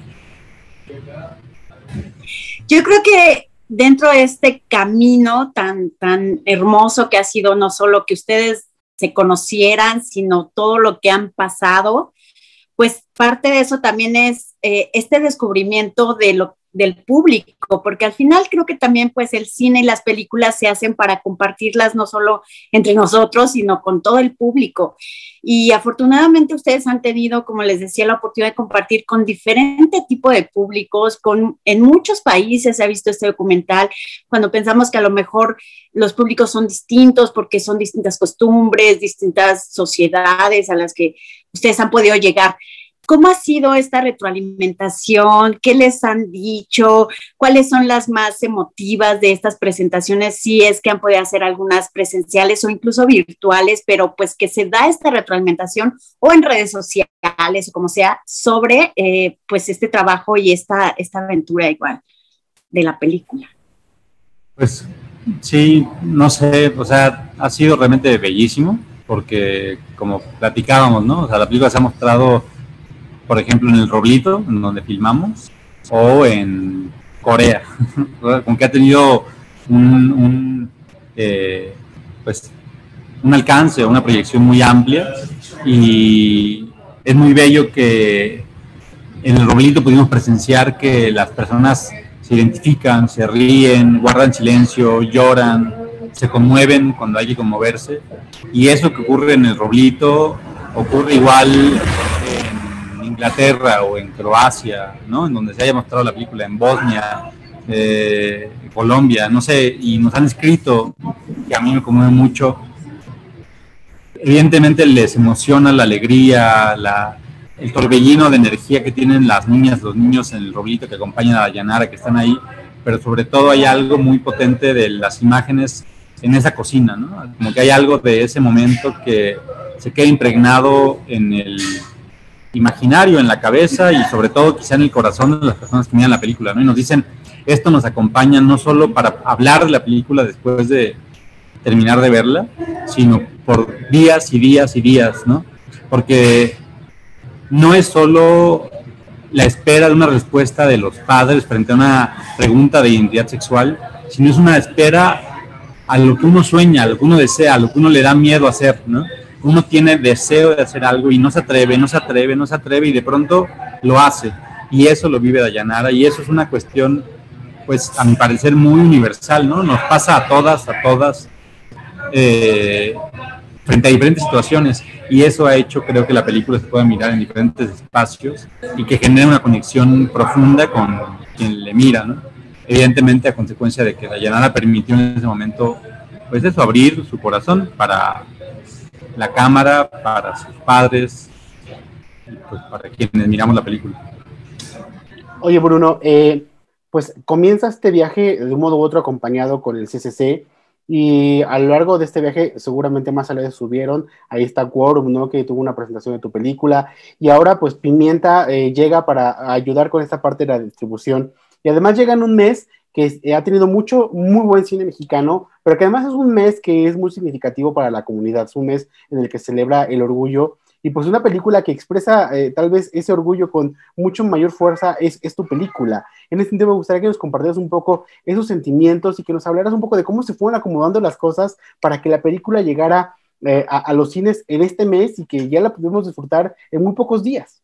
Yo creo que dentro de este camino tan, tan hermoso que ha sido no solo que ustedes se conocieran, sino todo lo que han pasado, pues parte de eso también es eh, este descubrimiento de lo, del público, porque al final creo que también pues el cine y las películas se hacen para compartirlas no solo entre nosotros, sino con todo el público. Y afortunadamente ustedes han tenido, como les decía, la oportunidad de compartir con diferente tipo de públicos, con, en muchos países se ha visto este documental, cuando pensamos que a lo mejor los públicos son distintos porque son distintas costumbres, distintas sociedades a las que ustedes han podido llegar. ¿Cómo ha sido esta retroalimentación? ¿Qué les han dicho? ¿Cuáles son las más emotivas de estas presentaciones? Si es que han podido hacer algunas presenciales o incluso virtuales, pero pues que se da esta retroalimentación o en redes sociales o como sea sobre eh, pues este trabajo y esta, esta aventura igual de la película. Pues sí, no sé, o sea, ha sido realmente bellísimo porque como platicábamos, ¿no? O sea, la película se ha mostrado por ejemplo, en el Roblito, en donde filmamos, o en Corea, con que ha tenido un, un eh, pues un alcance, una proyección muy amplia, y es muy bello que en el Roblito pudimos presenciar que las personas se identifican, se ríen, guardan silencio, lloran, se conmueven cuando hay que conmoverse, y eso que ocurre en el Roblito ocurre igual en Inglaterra o en Croacia, ¿no? En donde se haya mostrado la película, en Bosnia, eh, Colombia, no sé, y nos han escrito, que a mí me conmueve mucho. Evidentemente les emociona la alegría, la, el torbellino de energía que tienen las niñas, los niños en el Roblito que acompañan a Dayanara, que están ahí, pero sobre todo hay algo muy potente de las imágenes en esa cocina, ¿no? Como que hay algo de ese momento que se queda impregnado en el imaginario, en la cabeza y sobre todo quizá en el corazón de las personas que miran la película, ¿no? Y nos dicen, esto nos acompaña no solo para hablar de la película después de terminar de verla, sino por días y días y días, ¿no? Porque no es solo la espera de una respuesta de los padres frente a una pregunta de identidad sexual, sino es una espera a lo que uno sueña, a lo que uno desea, a lo que uno le da miedo a hacer, ¿no? Uno tiene deseo de hacer algo y no se atreve, no se atreve, no se atreve y de pronto lo hace. Y eso lo vive Dayanara y eso es una cuestión, pues a mi parecer, muy universal, ¿no? Nos pasa a todas, a todas, eh, frente a diferentes situaciones. Y eso ha hecho, creo, que la película se pueda mirar en diferentes espacios y que genere una conexión profunda con quien le mira, ¿no? Evidentemente a consecuencia de que Dayanara permitió en ese momento, pues eso, abrir su corazón para la cámara, para sus padres, y pues para quienes miramos la película. Oye, Bruno, eh, pues comienza este viaje de un modo u otro acompañado con el C C C, y a lo largo de este viaje seguramente más allá subieron, ahí está Quorum, ¿no? Que tuvo una presentación de tu película, y ahora pues Pimienta eh, llega para ayudar con esta parte de la distribución, y además llega en un mes que eh, ha tenido mucho, muy buen cine mexicano, pero que además es un mes que es muy significativo para la comunidad, es un mes en el que se celebra el orgullo, y pues una película que expresa eh, tal vez ese orgullo con mucho mayor fuerza es, es tu película. En este sentido me gustaría que nos compartieras un poco esos sentimientos y que nos hablaras un poco de cómo se fueron acomodando las cosas para que la película llegara eh, a, a los cines en este mes y que ya la pudimos disfrutar en muy pocos días.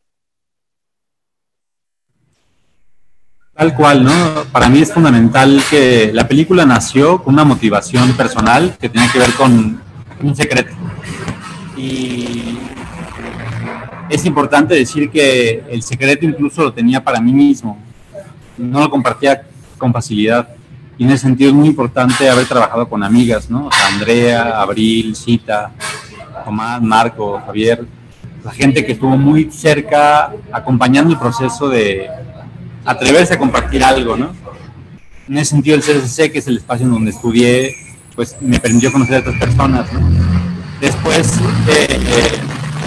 Tal cual, ¿no? Para mí es fundamental que la película nació con una motivación personal que tenía que ver con un secreto. Y es importante decir que el secreto incluso lo tenía para mí mismo. No lo compartía con facilidad. Y en ese sentido es muy importante haber trabajado con amigas, ¿no? O sea, Andrea, Abril, Cita, Tomás, Marco, Javier. La gente que estuvo muy cerca acompañando el proceso de atreverse a compartir algo, ¿no? En ese sentido el C C C, que es el espacio en donde estudié, pues me permitió conocer a otras personas, ¿no? Después, eh, eh,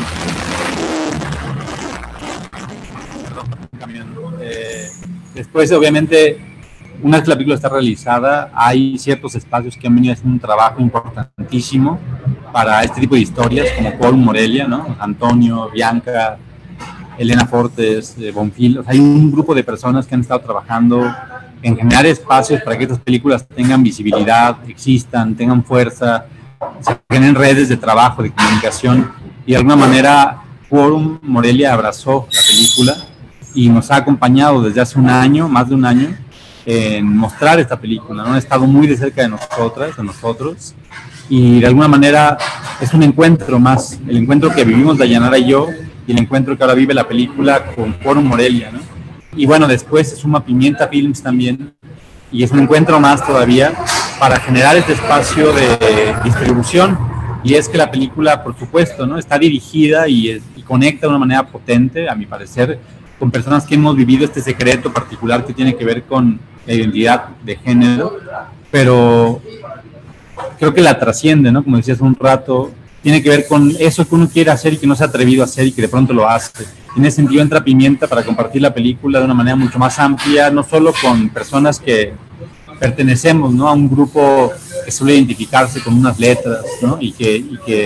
perdón, eh, después obviamente, una vez que la película está realizada, hay ciertos espacios que han venido haciendo un trabajo importantísimo para este tipo de historias, como Quorum Morelia, ¿no? Antonio, Bianca, Elena Fortes, eh, Bonfil, o sea, hay un grupo de personas que han estado trabajando en generar espacios para que estas películas tengan visibilidad, existan, tengan fuerza, se generen redes de trabajo, de comunicación, y de alguna manera Quorum Morelia abrazó la película y nos ha acompañado desde hace un año, más de un año, en mostrar esta película, ¿no? Ha estado muy de cerca de nosotras, de nosotros, y de alguna manera es un encuentro más, el encuentro que vivimos Dayanara y yo, y el encuentro que ahora vive la película con Quorum Morelia, ¿no? Y bueno, después se suma Pimienta Films también, y es un encuentro más todavía para generar este espacio de distribución, y es que la película, por supuesto, ¿no? Está dirigida y, es, y conecta de una manera potente, a mi parecer, con personas que hemos vivido este secreto particular que tiene que ver con la identidad de género, pero creo que la trasciende, ¿no? Como decía hace un rato, tiene que ver con eso que uno quiere hacer y que no se ha atrevido a hacer y que de pronto lo hace. En ese sentido entra Pimienta para compartir la película de una manera mucho más amplia, no solo con personas que pertenecemos, ¿no? A un grupo que suele identificarse con unas letras, ¿no? Y que, y que, que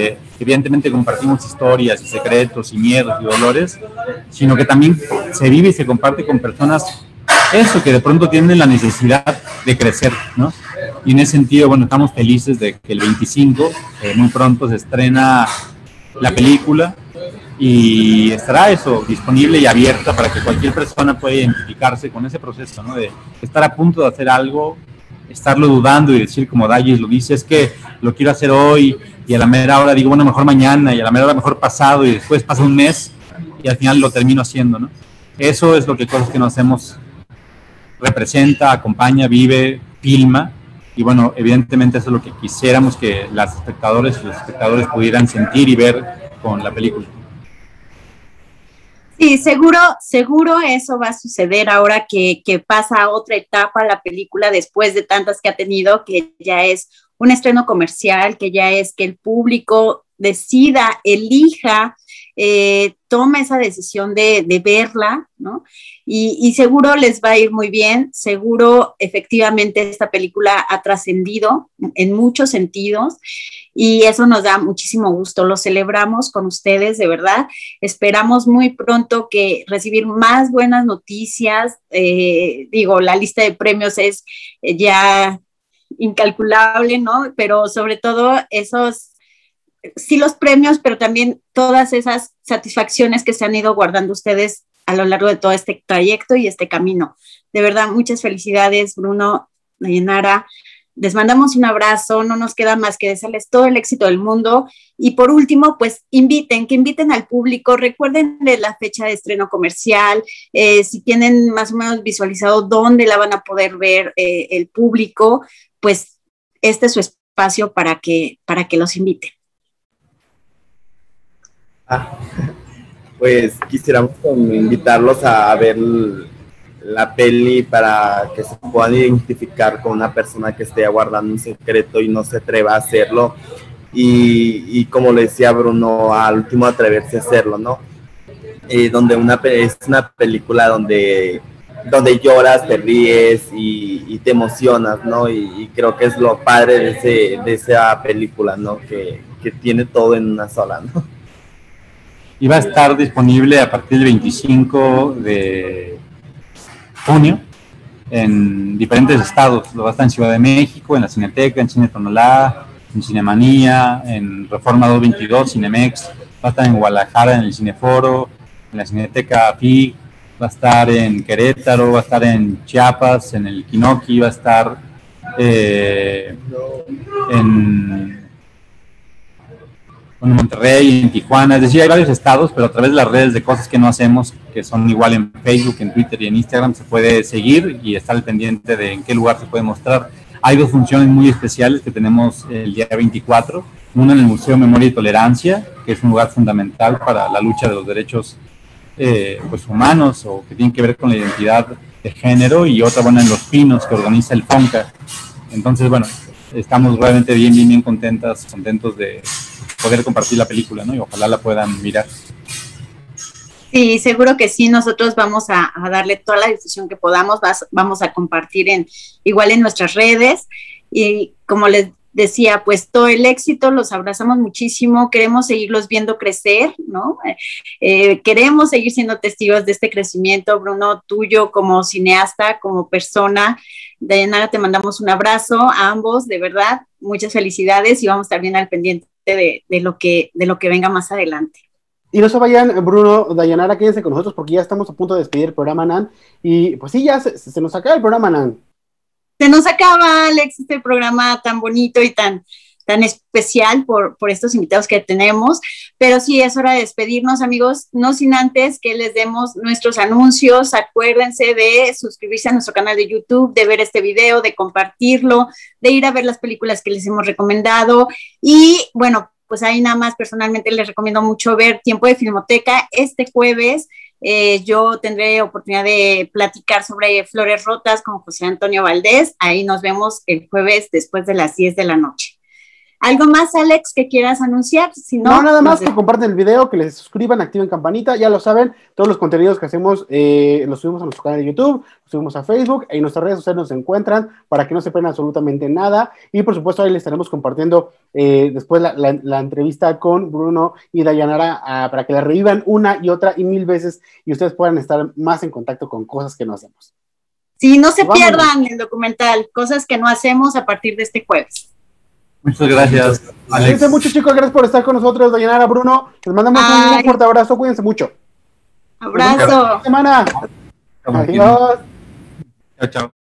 evidentemente compartimos historias y secretos y miedos y dolores, sino que también se vive y se comparte con personas eso, que de pronto tienen la necesidad de crecer, ¿no? Y en ese sentido, bueno, estamos felices de que el veinticinco, eh, muy pronto se estrena la película y estará eso disponible y abierta para que cualquier persona pueda identificarse con ese proceso, ¿no? De estar a punto de hacer algo, estarlo dudando y decir, como Dallas lo dice, es que lo quiero hacer hoy y a la mera hora digo, bueno, mejor mañana y a la mera hora mejor pasado y después pasa un mes y al final lo termino haciendo, ¿no? Eso es lo que Cosas que no hacemos representa, acompaña, vive, filma. Y bueno, evidentemente eso es lo que quisiéramos que las espectadores y los espectadores pudieran sentir y ver con la película. Sí, seguro, seguro eso va a suceder ahora que, que pasa a otra etapa la película después de tantas que ha tenido, que ya es un estreno comercial, que ya es que el público decida, elija, eh, toma esa decisión de, de verla, ¿no? Y, y seguro les va a ir muy bien, seguro efectivamente esta película ha trascendido en muchos sentidos y eso nos da muchísimo gusto, lo celebramos con ustedes, de verdad, esperamos muy pronto que recibir más buenas noticias, eh, digo, la lista de premios es eh, ya incalculable, ¿no? Pero sobre todo esos sí los premios, pero también todas esas satisfacciones que se han ido guardando ustedes a lo largo de todo este trayecto y este camino. De verdad, muchas felicidades, Bruno, Dayanara. Les mandamos un abrazo, no nos queda más que desearles todo el éxito del mundo. Y por último, pues inviten, que inviten al público, recuerden de la fecha de estreno comercial, eh, si tienen más o menos visualizado dónde la van a poder ver eh, el público, pues este es su espacio para que, para que los inviten. Ah, pues quisiéramos invitarlos a ver la peli para que se puedan identificar con una persona que esté guardando un secreto y no se atreva a hacerlo y, y como le decía Bruno, al último atreverse a hacerlo, ¿no? Eh, donde una es una película donde, donde lloras, te ríes y, y te emocionas, ¿no? Y, y creo que es lo padre de, ese, de esa película, ¿no? Que, que tiene todo en una sola, ¿no? Y va a estar disponible a partir del veinticinco de junio en diferentes estados. Lo va a estar en Ciudad de México, en la Cineteca, en Cine Tonalá, en Cinemanía, en Reforma doscientos veintidós, Cinemex. Va a estar en Guadalajara, en el Cineforo, en la Cineteca P I G. Va a estar en Querétaro, va a estar en Chiapas, en el Quinoqui, va a estar eh, en... en Monterrey, en Tijuana, es decir, hay varios estados, pero a través de las redes de Cosas que no hacemos, que son igual en Facebook, en Twitter y en Instagram, se puede seguir y estar al pendiente de en qué lugar se puede mostrar. Hay dos funciones muy especiales que tenemos el día veinticuatro, una en el Museo Memoria y Tolerancia, que es un lugar fundamental para la lucha de los derechos eh, pues humanos o que tienen que ver con la identidad de género, y otra, bueno, en Los Pinos, que organiza el FONCA. Entonces, bueno, estamos realmente bien, bien, bien contentas, contentos de poder compartir la película, ¿no? Y ojalá la puedan mirar. Sí, seguro que sí, nosotros vamos a, a darle toda la difusión que podamos, vas, vamos a compartir en igual en nuestras redes, y como les decía, pues todo el éxito, los abrazamos muchísimo, queremos seguirlos viendo crecer, ¿no? Eh, queremos seguir siendo testigos de este crecimiento, Bruno, tuyo como cineasta, como persona. Dayanara, te mandamos un abrazo a ambos, de verdad, muchas felicidades y vamos a estar bien al pendiente de, de, lo, que, de lo que venga más adelante. Y no se vayan, Bruno, Dayanara, quédense con nosotros porque ya estamos a punto de despedir el programa, Nan, y pues sí, ya se, se nos acaba el programa, Nan. Se nos acaba, Alex, este programa tan bonito y tan, tan especial por, por estos invitados que tenemos, pero sí es hora de despedirnos, amigos, no sin antes que les demos nuestros anuncios. Acuérdense de suscribirse a nuestro canal de YouTube, de ver este video, de compartirlo, de ir a ver las películas que les hemos recomendado, y bueno, pues ahí nada más personalmente les recomiendo mucho ver Tiempo de Filmoteca. Este jueves eh, yo tendré oportunidad de platicar sobre Flores Rotas con José Antonio Valdés. Ahí nos vemos el jueves después de las diez de la noche. ¿Algo más, Alex, que quieras anunciar? Si no, no, nada más nos... que comparten el video, que les suscriban, activen campanita, ya lo saben, todos los contenidos que hacemos eh, los subimos a nuestro canal de YouTube, los subimos a Facebook, y en nuestras redes sociales nos encuentran para que no se pierdan absolutamente nada, y por supuesto ahí les estaremos compartiendo eh, después la, la, la entrevista con Bruno y Dayanara uh, para que la revivan una y otra y mil veces, y ustedes puedan estar más en contacto con cosas que no hacemos. Sí, no se Vámonos. pierdan el documental, cosas que no hacemos a partir de este jueves. Muchas gracias, Alex. Cuídense mucho, chicos, gracias por estar con nosotros, Dayanara, Bruno, les mandamos Ay. un fuerte abrazo, cuídense mucho. Abrazo. Buena semana. Adiós. Chao, chao.